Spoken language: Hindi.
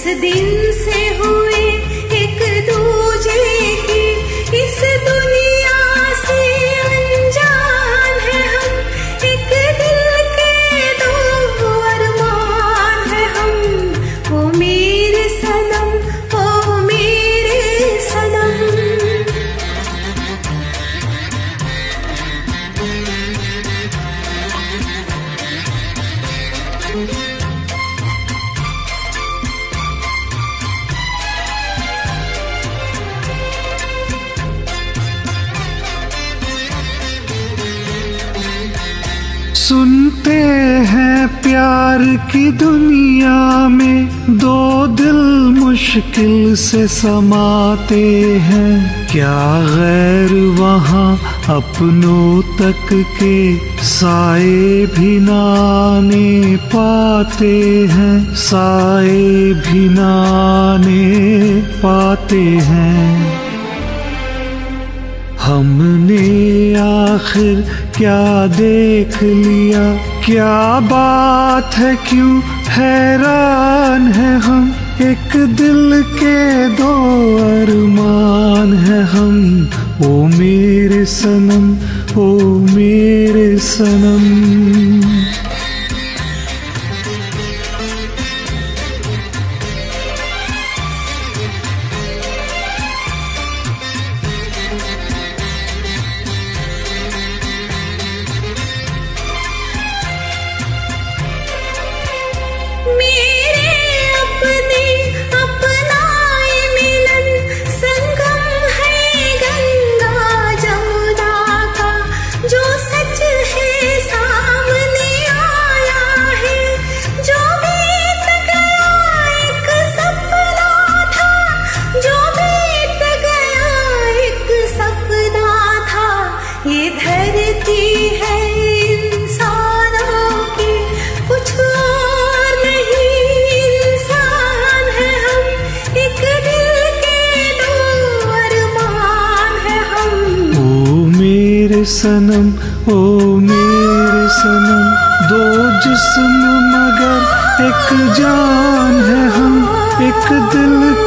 दिन से हुए एक दूजे की इस दुनिया से अनजान है हम। एक दिल के दो अरमान है हम। ओ मेरे सनम, ओ मेरे सनम। सुनते हैं प्यार की दुनिया में दो दिल मुश्किल से समाते हैं। क्या गैर वहाँ अपनों तक के साए भी नाने पाते हैं, साए भी नाने पाते हैं। हमने आखिर क्या देख लिया, क्या बात है, क्यों हैरान है हम। एक दिल के दो अरमान है हम। ओ मेरे सनम, ओ मेरे सनम। मेरे अपने अपनाए मिलन संगम है गंगा जमुना का। जो सच है सामने आया है, जो बीत गया एक सपना था, जो बीत गया एक सपना था। ये धरती है इंसानों की, कुछ और नहीं, इंसान है हम। एक दिल के दो अरमान है हम। ओ मेरे सनम, ओ मेरे सनम। दो जिस्म मगर एक जान है हम। एक दिल